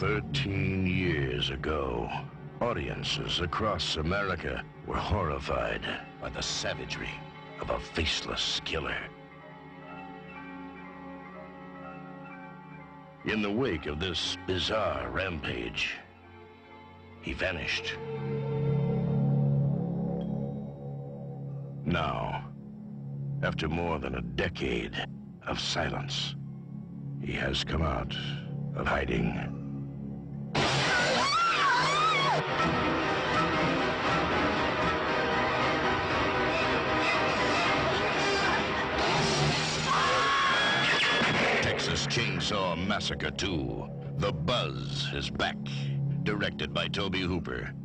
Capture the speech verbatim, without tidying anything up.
Thirteen years ago, audiences across America were horrified by the savagery of a faceless killer. In the wake of this bizarre rampage, he vanished. Now, after more than a decade of silence, he has come out of hiding. Texas Chainsaw Massacre two. The Buzz is back. Directed by Tobe Hooper.